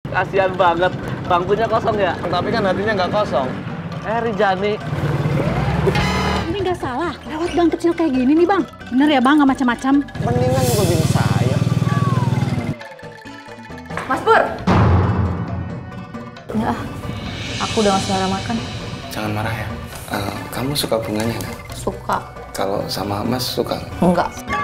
Kasihan banget, bangkunya kosong ya? Tapi kan hatinya nggak kosong. Rijani. Ini nggak salah, lewat gang kecil kayak gini nih bang. Bener ya bang, nggak macam-macam. Mendingan juga bini saya. Mas Pur. Ya, aku udah nggak selera makan. Jangan marah ya. Kamu suka bunganya nggak? Suka. Kalau sama Mas suka? Enggak.